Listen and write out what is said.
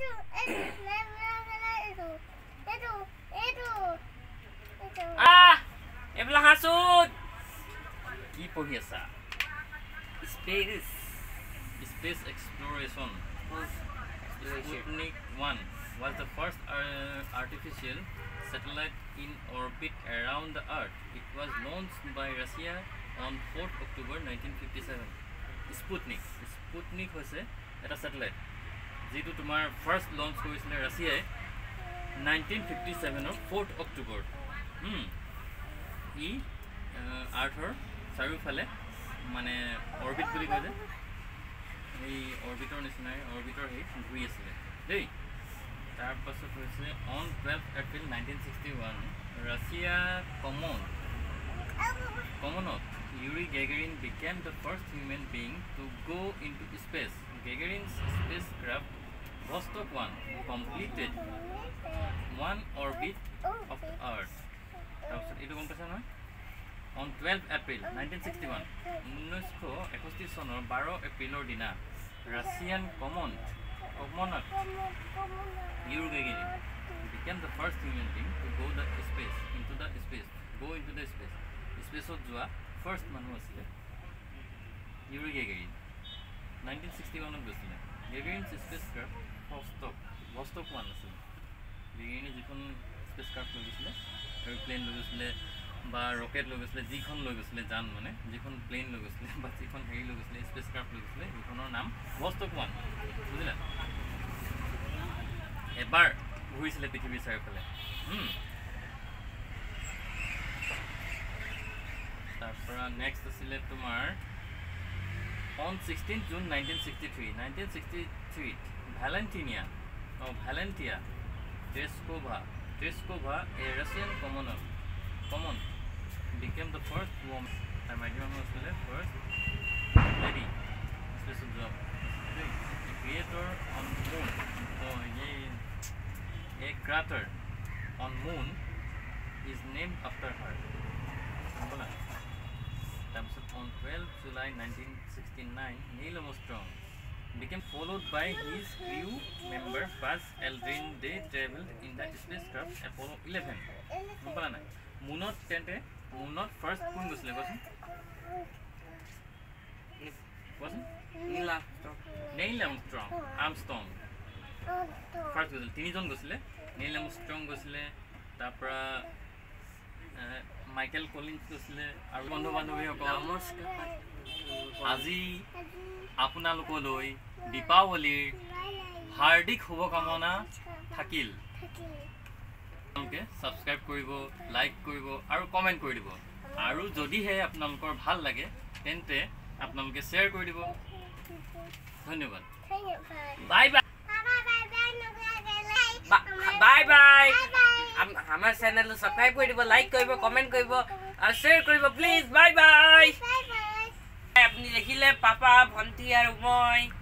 Ebla hasud. Ki pori asa? Space exploration. Sputnik 1 was the first artificial satellite in orbit around the Earth. It was launched by Russia on 4th October 1957. Sputnik was a satellite. Jitu tumar first launch koisile Russia 1957 or 4th October. Earthor চাৰিওফালে মানে orbit বুলি কয় যে এই অৰবিটৰ নিচিনাই অৰবিটৰ হেই ঘূৰি আছিলে দেই তাৰ পাছত হৈছে on 12 April 1961 Russia Komonot Yuri Gagarin became the first human being to go into space. Gagarin's spacecraft Vostok 1 completed one orbit of the Earth. On 12 April 1961, 1961 sonor 12 April dina Russian Komonot Yuri Gagarin became the first human being to go into the space. Space of Jua first man was Yuri Gagarin 1961 of Gagarin's spacecraft Vostok 1 Gagarin is a spacecraft airplane বা rocket লগেছিলে যিখন লগেছিলে জান মানে যিখন plan লগেছিলে বা যিখন হেৰি লগেছিলে স্পেসক্রাফট লগেছিলে যিখনৰ নাম ভস্তক 1 বুজিলা এবাৰ ঘূৰিছিলে পৃথিৱীৰ চাৰিওফালে তাৰপৰা নেক্সট আছিল তোমাৰ on 16 June 1963 Valentina Tereskova a Russian Common became the first woman. I might remember the first lady special job. The creator on moon. So a crater on moon is named after her. On 12 July 1969, Neil Armstrong became followed by his crew member Buzz Aldrin. They traveled in the spacecraft Apollo 11. Moonot first কোন গৈছিলে কোন Neil Armstrong first গৈছিল তিনিজন গৈছিলে Neil Armstrong গৈছিলে তাৰপৰা Michael Collins গৈছিলে আৰু বন্ধু বান্ধৱীসকল আজি আপোনালোকলৈ দীপাৱলীৰ হাৰ্দিক শুভকামনা থাকিল সাবস্ক্রাইব করিব লাইক করিব আর কমেন্ট করে দিব আর যদি হে আপনাদের ভাল লাগে তেন্তে আপনাদের শেয়ার করে দিব ধন্যবাদ বাই বাই বাই বাই আমার চ্যানেল সাবস্ক্রাইব করে দিব লাইক করব কমেন্ট করব আর শেয়ার করব প্লিজ বাই বাই আপনি দেখিলে পাপা ভন্টি আর মই